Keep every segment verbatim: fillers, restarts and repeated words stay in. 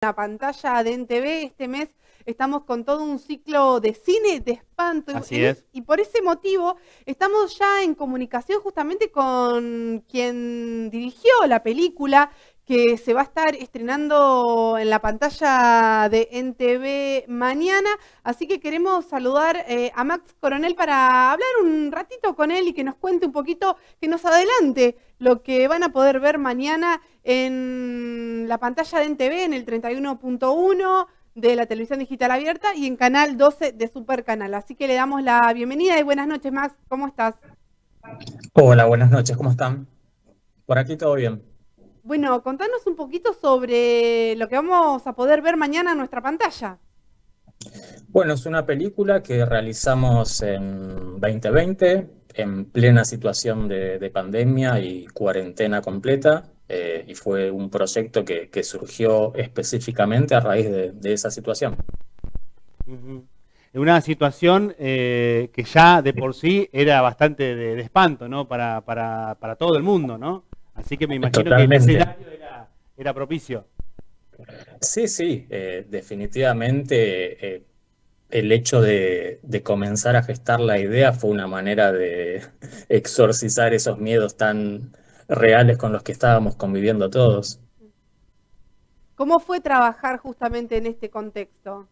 la pantalla de N T V. Este mes estamos con todo un ciclo de cine de espanto. Así y, es. y por ese motivo estamos ya en comunicación justamente con quien dirigió la película que se va a estar estrenando en la pantalla de N T V mañana. Así que queremos saludar eh, a Max Coronel para hablar un ratito con él y que nos cuente un poquito, que nos adelante lo que van a poder ver mañana en la pantalla de N T V, en el treinta y uno punto uno de la televisión digital abierta y en Canal doce de Supercanal. Así que le damos la bienvenida y buenas noches, Max. ¿Cómo estás? Hola, buenas noches, ¿cómo están? Por aquí todo bien. Bueno, contanos un poquito sobre lo que vamos a poder ver mañana en nuestra pantalla. Bueno, es una película que realizamos en veinte veinte, en plena situación de, de pandemia y cuarentena completa, eh, y fue un proyecto que, que surgió específicamente a raíz de, de esa situación. Uh-huh. En una situación eh, que ya de por sí era bastante de, de espanto, ¿no? Para, para, para todo el mundo, ¿no? Así que me imagino Totalmente. que el escenario era, era propicio. Sí, sí, eh, definitivamente eh, el hecho de, de comenzar a gestar la idea fue una manera de exorcizar esos miedos tan reales con los que estábamos conviviendo todos. ¿Cómo fue trabajar justamente en este contexto?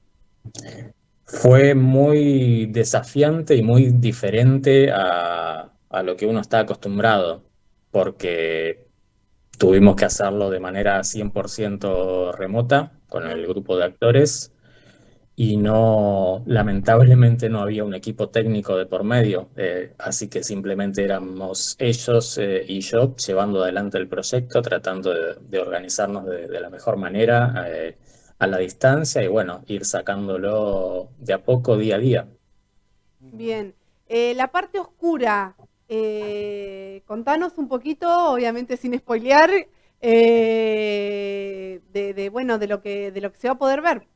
Fue muy desafiante y muy diferente a, a lo que uno está acostumbrado, porque tuvimos que hacerlo de manera cien por ciento remota con el grupo de actores y no, lamentablemente no había un equipo técnico de por medio, eh, así que simplemente éramos ellos eh, y yo llevando adelante el proyecto, tratando de, de organizarnos de, de la mejor manera eh, a la distancia y bueno, ir sacándolo de a poco día a día. Bien, eh, la parte oscura, eh, contanos un poquito, obviamente sin spoilear, eh, de, de, bueno, de lo que, de lo que se va a poder ver.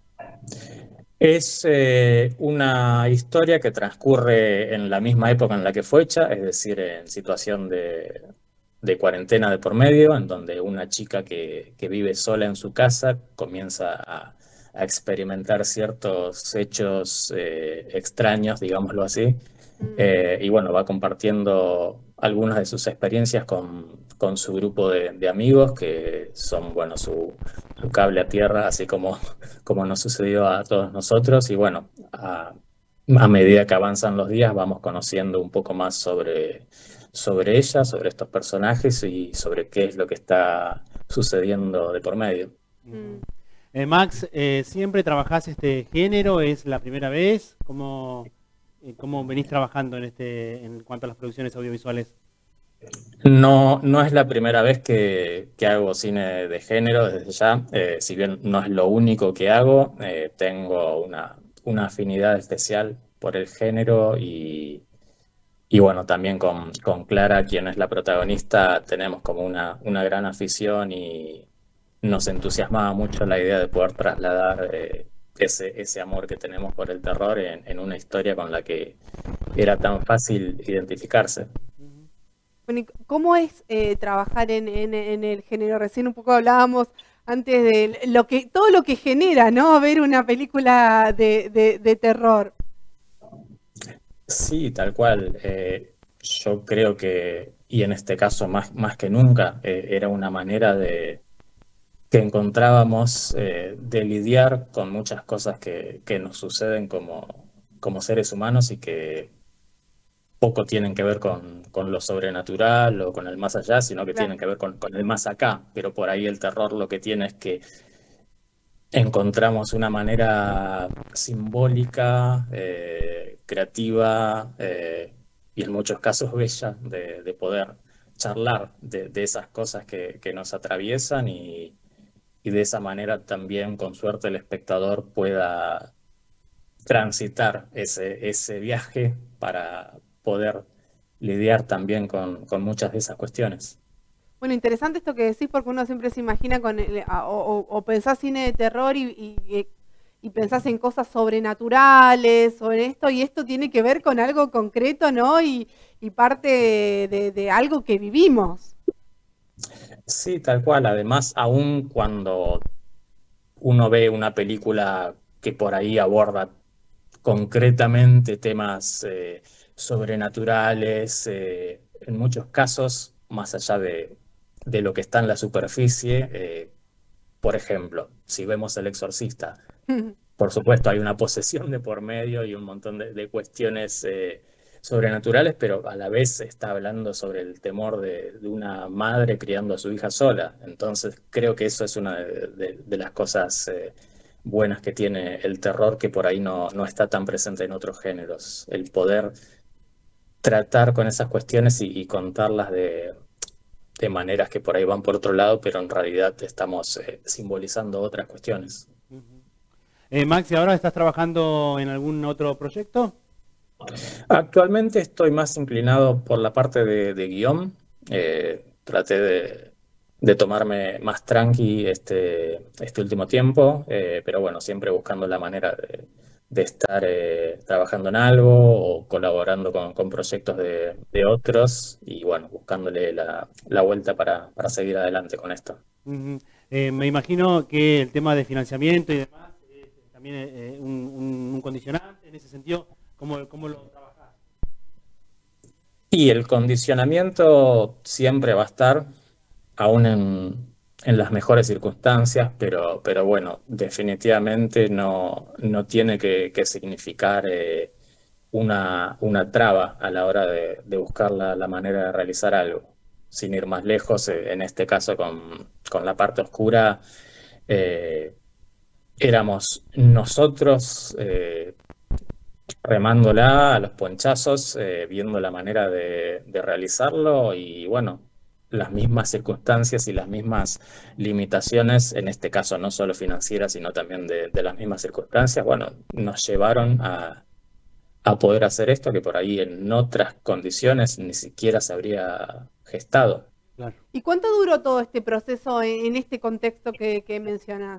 Es eh, una historia que transcurre en la misma época en la que fue hecha, es decir, en situación de, de cuarentena de por medio, en donde una chica que, que vive sola en su casa comienza a, a experimentar ciertos hechos eh, extraños, digámoslo así, eh, y bueno, va compartiendo algunas de sus experiencias con, con su grupo de, de amigos, que son, bueno, su, su cable a tierra, así como, como nos sucedió a todos nosotros, y bueno, a, a medida que avanzan los días vamos conociendo un poco más sobre, sobre ella, sobre estos personajes y sobre qué es lo que está sucediendo de por medio. Uh-huh. eh, Max, eh, ¿siempre trabajás este género? ¿Es la primera vez? ¿Cómo, eh, cómo venís trabajando en, este, en cuanto a las producciones audiovisuales? No, no es la primera vez que, que hago cine de género desde ya, eh, si bien no es lo único que hago, eh, tengo una, una afinidad especial por el género y, y bueno, también con, con Clara, quien es la protagonista, tenemos como una, una gran afición y nos entusiasmaba mucho la idea de poder trasladar eh, ese, ese amor que tenemos por el terror en, en una historia con la que era tan fácil identificarse. Bueno, ¿y cómo es eh, trabajar en, en, en el género? Recién un poco hablábamos antes de lo que, todo lo que genera, ¿no? Ver una película de, de, de terror. Sí, tal cual. Eh, yo creo que, y en este caso más, más que nunca, eh, era una manera de que encontrábamos eh, de lidiar con muchas cosas que, que nos suceden como, como seres humanos y que poco tienen que ver con, con lo sobrenatural o con el más allá, sino que Claro. tienen que ver con, con el más acá. Pero por ahí el terror lo que tiene es que encontramos una manera simbólica, eh, creativa eh, y en muchos casos bella de, de poder charlar de, de esas cosas que, que nos atraviesan y, y de esa manera también, con suerte, el espectador pueda transitar ese, ese viaje para poder lidiar también con, con muchas de esas cuestiones. Bueno, interesante esto que decís porque uno siempre se imagina con el, o, o, o pensás cine de terror y, y, y pensás en cosas sobrenaturales o en esto, y esto tiene que ver con algo concreto, ¿no? Y, y parte de, de, de algo que vivimos. Sí, tal cual. Además, aún cuando uno ve una película que por ahí aborda concretamente temas eh, sobrenaturales, eh, en muchos casos, más allá de, de lo que está en la superficie. Eh, por ejemplo, si vemos El Exorcista, por supuesto hay una posesión de por medio y un montón de, de cuestiones eh, sobrenaturales, pero a la vez está hablando sobre el temor de, de una madre criando a su hija sola. Entonces creo que eso es una de, de- de las cosas eh, buenas que tiene el terror, que por ahí no, no está tan presente en otros géneros. El poder tratar con esas cuestiones y, y contarlas de, de maneras que por ahí van por otro lado, pero en realidad estamos eh, simbolizando otras cuestiones. Ujú. Eh, Max, ¿y ahora estás trabajando en algún otro proyecto? Actualmente estoy más inclinado por la parte de, de guión. Eh, traté de, de tomarme más tranqui este, este último tiempo, eh, pero bueno, siempre buscando la manera de, de estar eh, trabajando en algo o colaborando con, con proyectos de, de otros y bueno, buscándole la, la vuelta para, para seguir adelante con esto. Ujú. Eh, me imagino que el tema de financiamiento y demás es también eh, un, un- un condicionante en ese sentido. ¿Cómo, cómo lo trabajás? Y el condicionamiento siempre va a estar, aún en, en las mejores circunstancias, pero, pero bueno, definitivamente no, no tiene que, que significar eh, una, una traba a la hora de, de buscar la, la manera de realizar algo. Sin ir más lejos, eh, en este caso con, con la parte oscura, eh, éramos nosotros eh, remándola a los ponchazos, eh, viendo la manera de, de realizarlo y bueno, las mismas circunstancias y las mismas limitaciones, en este caso no solo financieras, sino también de, de las mismas circunstancias, bueno, nos llevaron a, a poder hacer esto que por ahí en otras condiciones ni siquiera se habría gestado. Claro. ¿Y cuánto duró todo este proceso en, en este contexto que, que mencionas?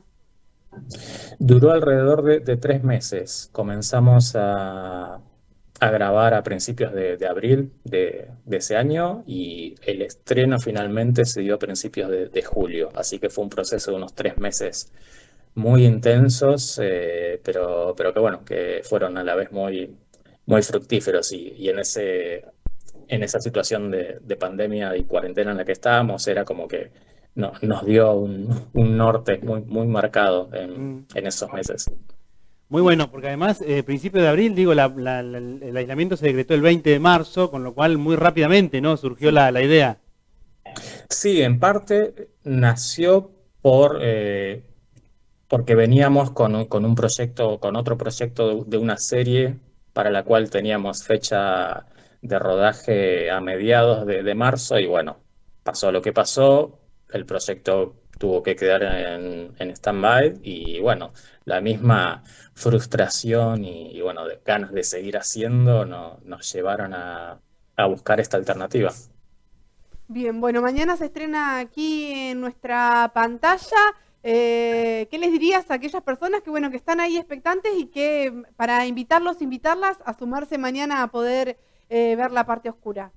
Duró alrededor de, de tres meses. Comenzamos a, a grabar a principios de, de abril de, de ese año y el estreno finalmente se dio a principios de, de julio. Así que fue un proceso de unos tres meses muy intensos, eh, pero, pero que bueno, que fueron a la vez muy, muy fructíferos y, y en ese, en esa situación de, de pandemia y cuarentena en la que estábamos, era como que no- nos dio un, un norte muy, muy marcado en, Mm. en esos meses. Muy bueno, porque además, eh, principio de abril, digo, la- la- la- el aislamiento se decretó el veinte de marzo, con lo cual muy rápidamente, ¿no? Surgió la, la idea. Sí, en parte nació por, eh, porque veníamos con un, con un proyecto, con otro proyecto de, de una serie para la cual teníamos fecha de rodaje a mediados de, de marzo y bueno, pasó lo que pasó, el proyecto tuvo que quedar en, en stand-by y bueno, la misma frustración y, y, bueno, de ganas de seguir haciendo no- nos llevaron a, a buscar esta alternativa. Bien, bueno, mañana se estrena aquí en nuestra pantalla. Eh, ¿qué les dirías a aquellas personas que, bueno, que están ahí expectantes y que mm, para invitarlos, invitarlas a sumarse mañana a poder eh, ver la parte oscura?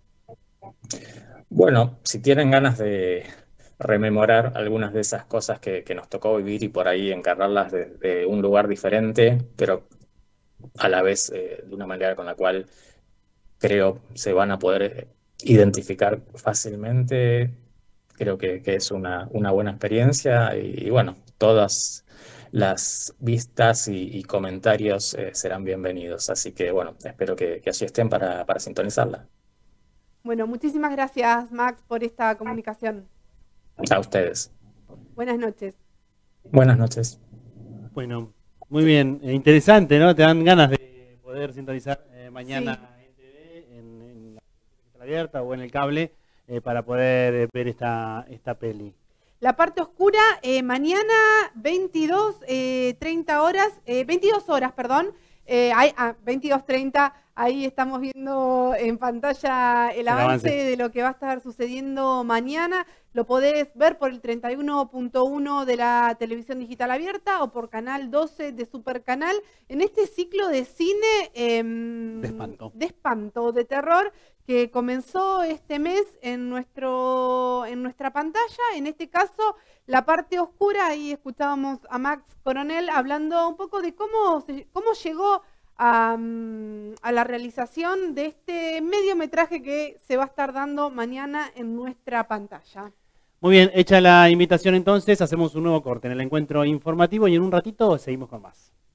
Bueno, si tienen ganas de rememorar algunas de esas cosas que, que nos tocó vivir y por ahí encararlas desde un lugar diferente, pero a la vez eh, de una manera con la cual creo se van a poder eh, identificar fácilmente, creo que, que es una, una buena experiencia y, y bueno, todas las vistas y, y comentarios eh, serán bienvenidos. Así que bueno, espero que, que allí estén para, para sintonizarla. Bueno, muchísimas gracias, Max, por esta comunicación. A ustedes. Buenas noches. Buenas noches. Bueno, muy bien, eh, interesante, ¿no? Te dan ganas de poder sintonizar eh, mañana Sí. en T V, en, en la televisión abierta o en el cable, eh, para poder eh, ver esta, esta peli. La parte oscura, eh, mañana veintidós, eh, treinta horas, eh, veintidós horas, perdón, eh, hay, ah, veintidós treinta, ahí estamos viendo en pantalla el El avance avance. de lo que va a estar sucediendo mañana. Lo podés ver por el treinta y uno punto uno de la televisión digital abierta o por canal doce de Supercanal, en este ciclo de cine em, De espanto. de espanto, de terror, que comenzó este mes en, nuestro, en nuestra pantalla. En este caso, La parte oscura. Ahí escuchábamos a Max Coronel hablando un poco de cómo, se, cómo llegó a, a la realización de este mediometraje que se va a estar dando mañana en nuestra pantalla. Muy bien, hecha la invitación entonces, hacemos un nuevo corte en el encuentro informativo y en un ratito seguimos con más.